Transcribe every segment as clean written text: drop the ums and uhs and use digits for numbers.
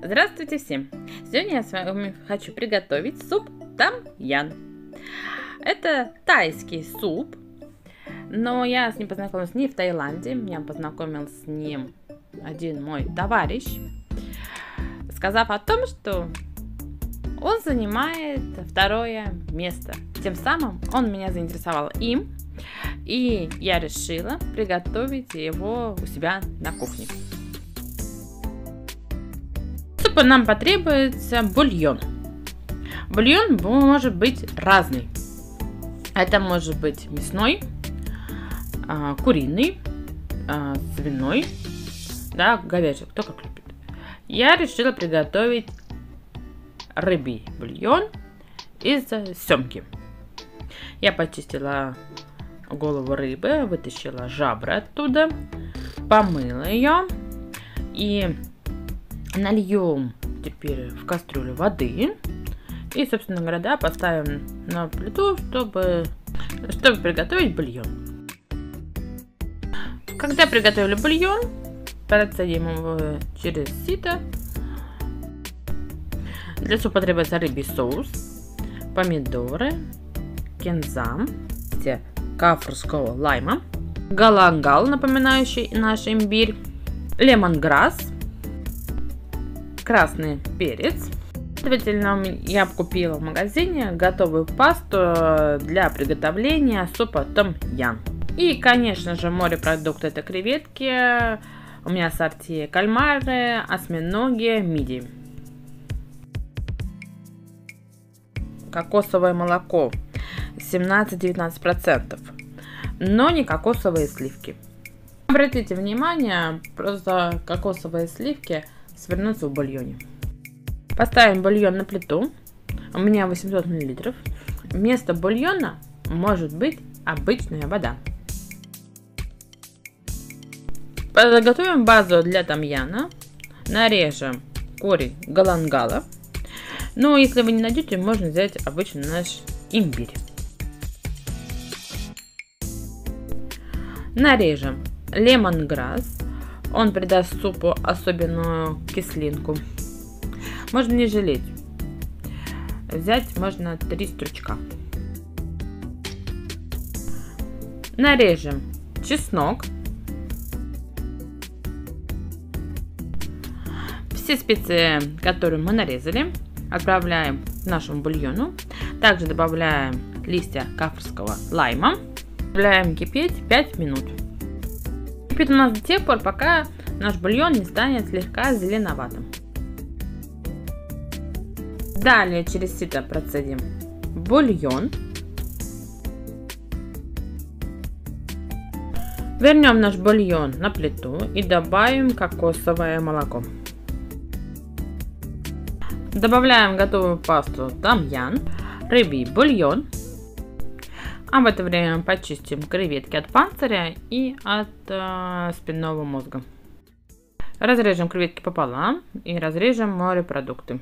Здравствуйте всем! Сегодня я с вами хочу приготовить суп том-ям. Это тайский суп, но я с ним познакомилась не в Таиланде. Меня познакомил с ним один мой товарищ, сказав о том, что он занимает второе место. Тем самым он меня заинтересовал им, и я решила приготовить его у себя на кухне. К супу нам потребуется бульон. Бульон может быть разный. Это может быть мясной, куриный, свиной, да, говяжий, кто как любит. Я решила приготовить рыбий бульон из семги. Я почистила голову рыбы, вытащила жабры оттуда, помыла ее и нальем теперь в кастрюлю воды и, собственно говоря, поставим на плиту, чтобы приготовить бульон. Когда приготовили бульон, процедим его через сито. Для супа потребуется рыбий соус, помидоры, кинза, кафрского лайма, галангал, напоминающий наш имбирь, лемонграсс, красный перец. Следовательно, я купила в магазине готовую пасту для приготовления супа том-ям. И, конечно же, морепродукты — это креветки, у меня ассорти кальмары, осьминоги, мидии. Кокосовое молоко 17-19%, но не кокосовые сливки. Обратите внимание, просто кокосовые сливки свернутся в бульоне. Поставим бульон на плиту. У меня 800 мл. Вместо бульона может быть обычная вода. Подготовим базу для том-яма. Нарежем корень галангала. Но если вы не найдете, можно взять обычный наш имбирь. Нарежем лемонграсс. Он придаст супу особенную кислинку. Можно не жалеть. Взять можно 3 стручка. Нарежем чеснок. Все специи, которые мы нарезали, отправляем к нашему бульону. Также добавляем листья кафрского лайма. Добавляем кипеть 5 минут. Кипит у нас до тех пор, пока наш бульон не станет слегка зеленоватым. Далее через сито процедим бульон. Вернем наш бульон на плиту и добавим кокосовое молоко. Добавляем готовую пасту том-ям, рыбий бульон. А в это время почистим креветки от панциря и от спинного мозга. Разрежем креветки пополам и разрежем морепродукты.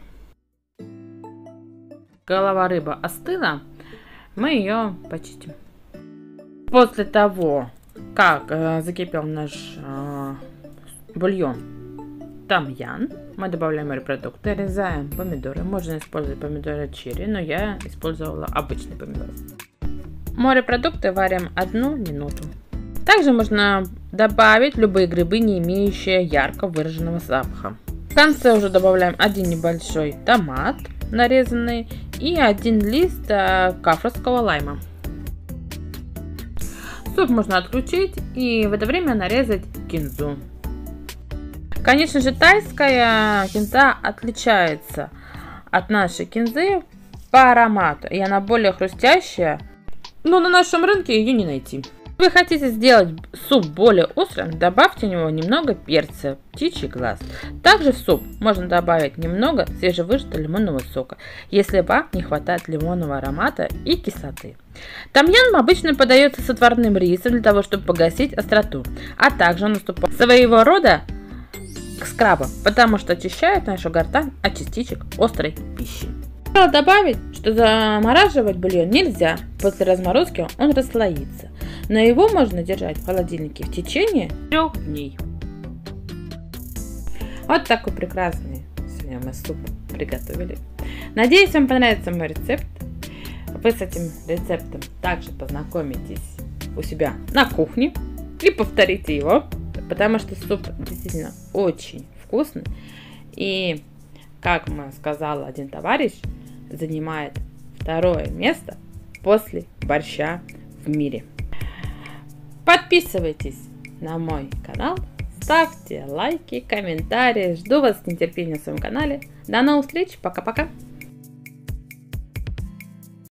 Голова рыбы остыла, мы ее почистим. После того, как закипел наш бульон том-ям, мы добавляем морепродукты, нарезаем помидоры. Можно использовать помидоры черри, но я использовала обычный помидор. Морепродукты варим 1 минуту. Также можно добавить любые грибы, не имеющие ярко выраженного запаха. В конце уже добавляем 1 небольшой томат нарезанный и 1 лист кафрского лайма. Суп можно отключить и в это время нарезать кинзу. Конечно же, тайская кинза отличается от нашей кинзы по аромату, и она более хрустящая, но на нашем рынке ее не найти. Если вы хотите сделать суп более острым, добавьте в него немного перца, птичий глаз. Также в суп можно добавить немного свежевыжатого лимонного сока, если вам не хватает лимонного аромата и кислоты. Том-ям обычно подается с отварным рисом для того, чтобы погасить остроту, а также он наступает своего рода скрабом, потому что очищает нашу гортань от частичек острой пищи. Надо добавить, что замораживать бульон нельзя, после разморозки он расслоится, но его можно держать в холодильнике в течение 3 дней. Вот такой прекрасный сегодня мы суп приготовили. Надеюсь, вам понравится мой рецепт. Вы с этим рецептом также познакомитесь у себя на кухне и повторите его, потому что суп действительно очень вкусный. И, как мне сказал один товарищ, занимает 2-е место после борща в мире. Подписывайтесь на мой канал, ставьте лайки, комментарии. Жду вас с нетерпением на своем канале. До новых встреч. Пока-пока.